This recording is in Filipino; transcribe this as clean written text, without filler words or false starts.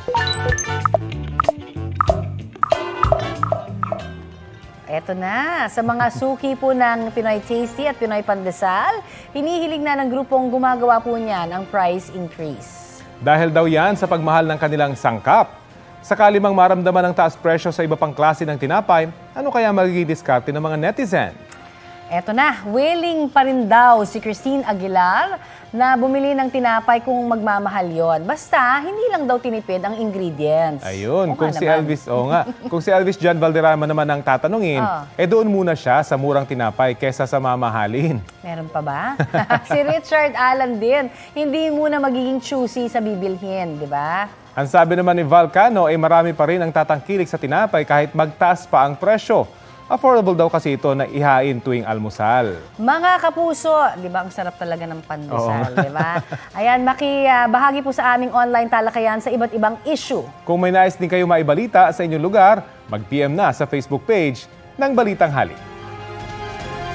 Eto na, sa mga suki po ng Pinoy Tasty at Pinoy Pandesal, hinihiling na ng grupong gumagawa po niyan ang price increase. Dahil daw yan sa pagmahal ng kanilang sangkap. Sakali mang maramdaman ng taas presyo sa iba pang klase ng tinapay, ano kaya magiging diskarte ng mga netizen? Eto na, willing pa rin daw si Christine Aguilar na bumili ng tinapay kung magmamahal yon. Basta, hindi lang daw tinipid ang ingredients. Ayun, kung si Elvis, kung si Elvis John Valderrama naman ang tatanungin, doon muna siya sa murang tinapay kesa sa mamahalin. Meron pa ba? Si Richard Alan din, hindi muna magiging choosy sa bibilhin, di ba? Ang sabi naman ni Valcano ay marami pa rin ang tatangkilik sa tinapay kahit magtaas pa ang presyo. Affordable daw kasi ito na ihain tuwing almusal. Mga kapuso, di ba ang sarap talaga ng pandesal, di ba? Ayan, makibahagi po sa aming online talakayan sa iba't ibang issue. Kung may nais din kayo maibalita sa inyong lugar, mag-PM na sa Facebook page ng Balitang Halik.